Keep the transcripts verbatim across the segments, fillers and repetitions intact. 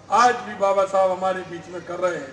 आज भी बाबा साहब हमारे बीच में कर रहे हैं।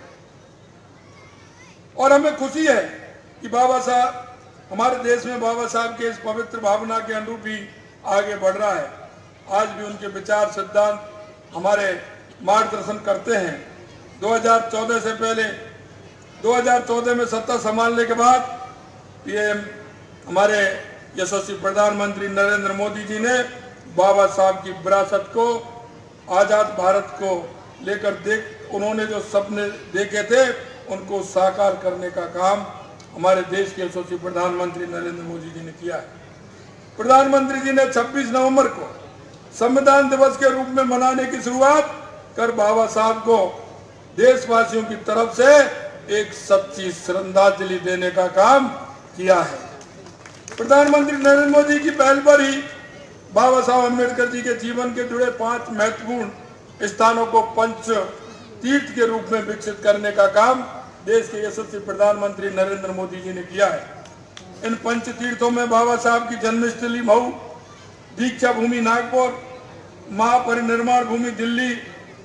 और हमें खुशी है कि बाबा साहब हमारे देश में बाबा साहब के इस पवित्र भावना के अनुरूप ही आगे बढ़ रहा है। आज भी उनके विचार सिद्धांत हमारे मार्गदर्शन करते हैं। दो हज़ार चौदह से पहले दो हज़ार चौदह में सत्ता संभालने के बाद पीएम हमारे यशस्वी प्रधानमंत्री नरेंद्र मोदी जी ने बाबा साहब की विरासत को, आजाद भारत को लेकर देख उन्होंने जो सपने देखे थे उनको साकार करने का काम हमारे देश के यशस्वी प्रधानमंत्री नरेंद्र मोदी जी ने किया है। प्रधानमंत्री जी ने छब्बीस नवंबर को संविधान दिवस के रूप में मनाने की शुरुआत कर बाबा साहब को देशवासियों की तरफ से एक सच्ची श्रद्धांजलि देने का काम किया है। प्रधानमंत्री नरेंद्र मोदी की पहल पर ही बाबा साहब अम्बेडकर जी के जीवन के जुड़े पांच महत्वपूर्ण स्थानों को पंच तीर्थ के रूप में विकसित करने का काम देश के यशस्वी प्रधानमंत्री नरेंद्र मोदी जी ने किया है। इन पंच तीर्थों में बाबा साहब की जन्मस्थली मऊ, दीक्षा भूमि नागपुर, महापरिनिर्वाण भूमि दिल्ली,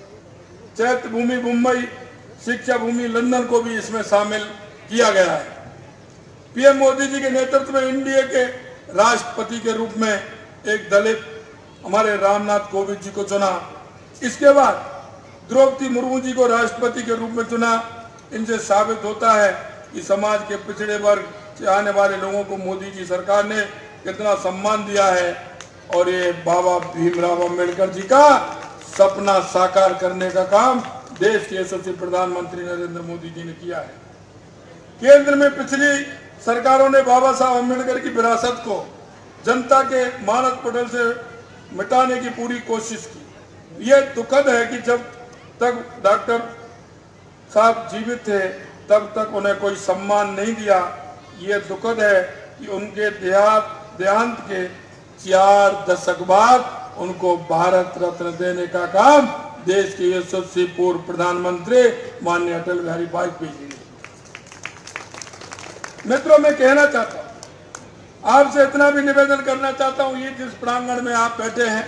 चैत्य भूमि मुंबई, शिक्षा भूमि लंदन को भी इसमें शामिल किया गया है। पीएम मोदी जी के नेतृत्व में इंडिया के राष्ट्रपति के रूप में एक दलित हमारे रामनाथ कोविंद जी को चुना। इसके बाद द्रौपदी मुर्मू जी को राष्ट्रपति के रूप में चुना। इनसे साबित होता है कि समाज के पिछड़े वर्ग से आने वाले लोगों को मोदी जी सरकार ने कितना सम्मान दिया है और ये बाबा भीमराव अम्बेडकर जी का सपना साकार करने का काम देश के यशस्वी प्रधानमंत्री नरेंद्र मोदी जी ने किया है। केंद्र में पिछली सरकारों ने बाबा साहब अम्बेडकर की विरासत को जनता के मानस पटल से मिटाने की पूरी कोशिश की। ये दुखद है कि जब तक डॉक्टर साहब जीवित थे तब तक उन्हें कोई सम्मान नहीं दिया। ये दुखद है कि उनके देहांत देहांत के चार दशक बाद उनको भारत रत्न देने का काम देश के यशस्वी पूर्व प्रधानमंत्री माननीय अटल बिहारी वाजपेयी जी ने। मित्रों, मैं कहना चाहता हूं, आपसे इतना भी निवेदन करना चाहता हूं, ये जिस प्रांगण में आप बैठे हैं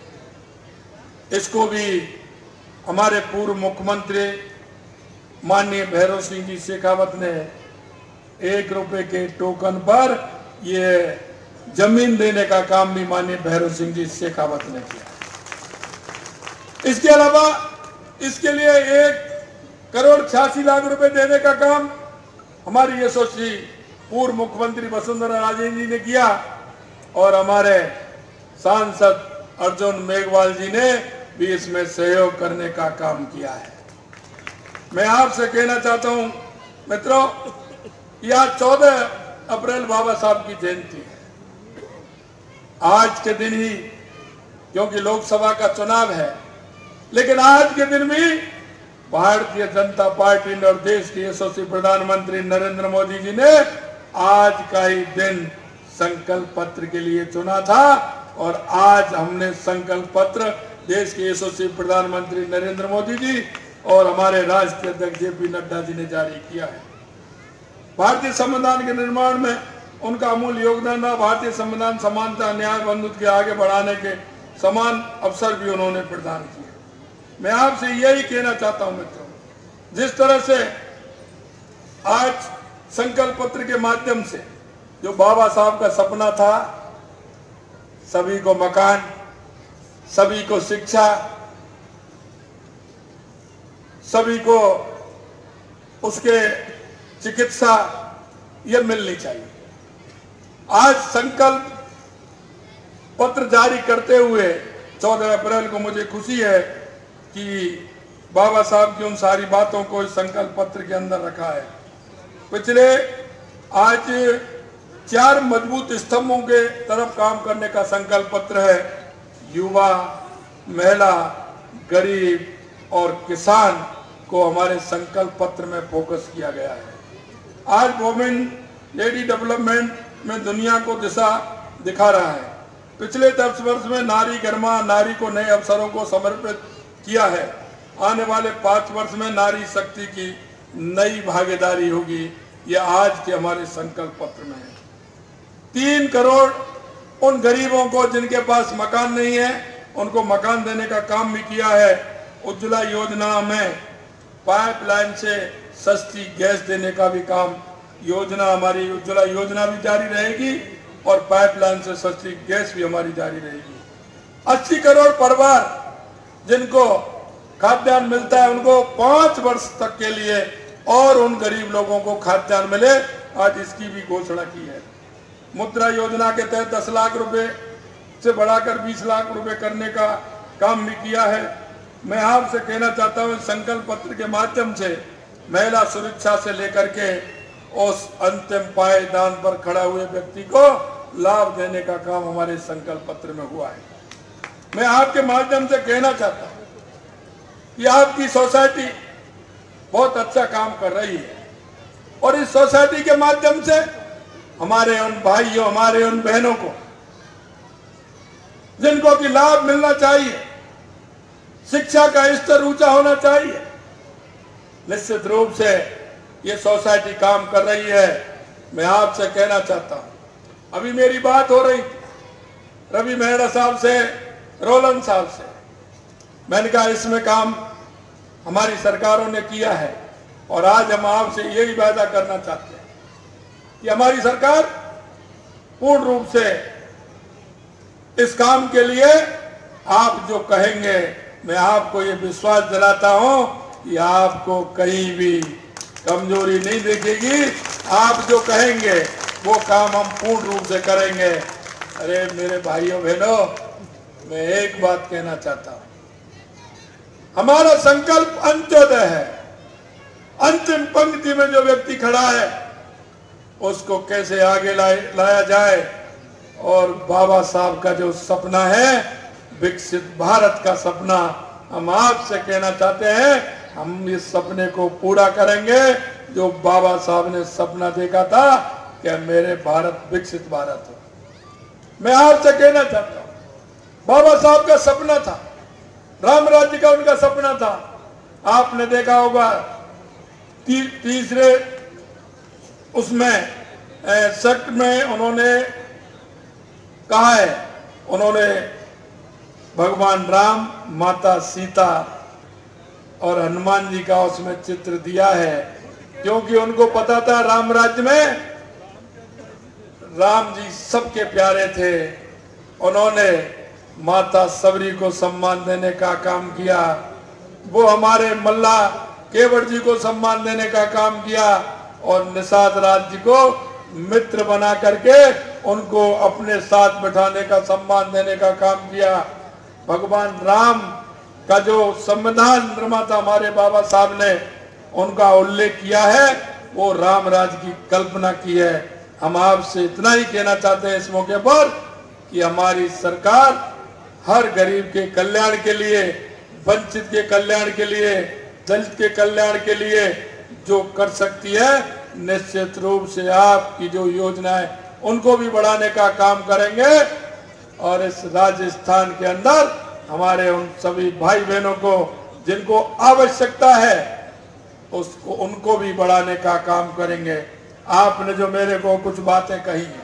इसको भी हमारे पूर्व मुख्यमंत्री माननीय भैरव सिंह जी शेखावत ने एक रुपए के टोकन पर ये जमीन देने का काम भी माननीय भैरव सिंह जी शेखावत ने किया। इसके अलावा इसके लिए एक करोड़ छियासी लाख रुपए देने का काम हमारी यशस्वी पूर्व मुख्यमंत्री वसुंधरा राजे जी ने किया और हमारे सांसद अर्जुन मेघवाल जी ने भी इसमें सहयोग करने का काम किया है। मैं आपसे कहना चाहता हूं मित्रों, यह चौदह अप्रैल बाबा साहब की जयंती है। आज के दिन ही, क्योंकि लोकसभा का चुनाव है, लेकिन आज के दिन भी भारतीय जनता पार्टी और देश के यशस्वी प्रधानमंत्री नरेंद्र मोदी जी ने आज का ही दिन संकल्प पत्र के लिए चुना था और आज हमने संकल्प पत्र देश के यशस्वी प्रधानमंत्री नरेंद्र मोदी जी और हमारे राष्ट्रीय अध्यक्ष जेपी नड्डा जी ने जारी किया है। भारतीय संविधान के निर्माण में उनका अमूल्य योगदान रहा। भारतीय संविधान समानता, न्याय, बंधुत्व के आगे बढ़ाने के समान अवसर भी उन्होंने प्रदान किए। मैं आपसे यही कहना चाहता हूं मित्रों, जिस तरह से आज संकल्प पत्र के माध्यम से जो बाबा साहब का सपना था, सभी को मकान, सभी को शिक्षा, सभी को उसके चिकित्सा, यह मिलनी चाहिए। आज संकल्प पत्र जारी करते हुए चौदह अप्रैल को मुझे खुशी है कि बाबा साहब की उन सारी बातों को इस संकल्प पत्र के अंदर रखा है। पिछले आज चार मजबूत स्तंभों के तरफ काम करने का संकल्प पत्र है। युवा, महिला, गरीब और किसान को हमारे संकल्प पत्र में फोकस किया गया है। आज वुमेन लेडी डेवलपमेंट में दुनिया को दिशा दिखा रहा है। पिछले दस वर्ष में नारी गरिमा, नारी को नए अवसरों को समर्पित किया है। आने वाले पांच वर्ष में नारी शक्ति की नई भागीदारी होगी। यह आज के हमारे संकल्प पत्र में है। तीन करोड़ उन गरीबों को जिनके पास मकान नहीं है, उनको मकान देने का काम भी किया है। उज्ज्वला योजना में पाइपलाइन से सस्ती गैस देने का भी काम, योजना हमारी उज्ज्वला योजना भी जारी रहेगी और पाइपलाइन से सस्ती गैस भी हमारी जारी रहेगी। अस्सी करोड़ परिवार जिनको खाद्यान्न मिलता है उनको पांच वर्ष तक के लिए और उन गरीब लोगों को खाद्यान्न मिले, आज इसकी भी घोषणा की है। मुद्रा योजना के तहत दस लाख रुपए से बढ़ाकर बीस लाख रुपए करने का काम भी किया है। मैं आपसे कहना चाहता हूं, संकल्प पत्र के माध्यम से महिला सुरक्षा से लेकर के उस अंतिम पायदान पर खड़ा हुए व्यक्ति को लाभ देने का काम हमारे संकल्प पत्र में हुआ है। मैं आपके माध्यम से कहना चाहता हूं कि आपकी सोसाइटी बहुत अच्छा काम कर रही है और इस सोसाइटी के माध्यम से हमारे उन भाइयों, हमारे उन बहनों को जिनको कि लाभ मिलना चाहिए, शिक्षा का स्तर ऊंचा होना चाहिए, निश्चित रूप से ये सोसाइटी काम कर रही है। मैं आपसे कहना चाहता हूं, अभी मेरी बात हो रही थी रवि मेहरा साहब से, रोलन साहब से, मैंने कहा इसमें काम हमारी सरकारों ने किया है और आज हम आपसे यही वादा करना चाहते हैं कि हमारी सरकार पूर्ण रूप से इस काम के लिए आप जो कहेंगे, मैं आपको ये विश्वास दिलाता हूं कि आपको कहीं भी कमजोरी नहीं दिखेगी। आप जो कहेंगे वो काम हम पूर्ण रूप से करेंगे। अरे मेरे भाइयों बहनों, मैं एक बात कहना चाहता हूं, हमारा संकल्प अंत्योदय है। अंतिम पंक्ति में जो व्यक्ति खड़ा है उसको कैसे आगे लाया जाए, और बाबा साहब का जो सपना है विकसित भारत का सपना, हम आपसे कहना चाहते हैं हम इस सपने को पूरा करेंगे जो बाबा साहब ने सपना देखा था कि मेरे भारत विकसित भारत हो। मैं आपसे कहना चाहता हूं, बाबा साहब का सपना था, राम राज्य का उनका सपना था। आपने देखा होगा ती, तीसरे उसमें सेक्ट में उन्होंने कहा है, उन्होंने भगवान राम, माता सीता और हनुमान जी का उसमें चित्र दिया है, क्योंकि उनको पता था राम राज्य में राम जी सबके प्यारे थे। उन्होंने माता सबरी को सम्मान देने का काम किया, वो हमारे मल्ला केवट जी को सम्मान देने का काम किया और निषाद राज जी को मित्र बना करके उनको अपने साथ बैठाने का सम्मान देने का काम किया। भगवान राम का जो संविधान निर्माता हमारे बाबा साहब ने उनका उल्लेख किया है, वो राम राज की कल्पना की है। हम आपसे इतना ही कहना चाहते हैं इस मौके पर कि हमारी सरकार हर गरीब के कल्याण के लिए, वंचित के कल्याण के लिए, दलित के कल्याण के लिए जो कर सकती है, निश्चित रूप से आपकी जो योजना है उनको भी बढ़ाने का काम करेंगे। और इस राजस्थान के अंदर हमारे उन सभी भाई बहनों को जिनको आवश्यकता है उसको उनको भी बढ़ाने का काम करेंगे। आपने जो मेरे को कुछ बातें कही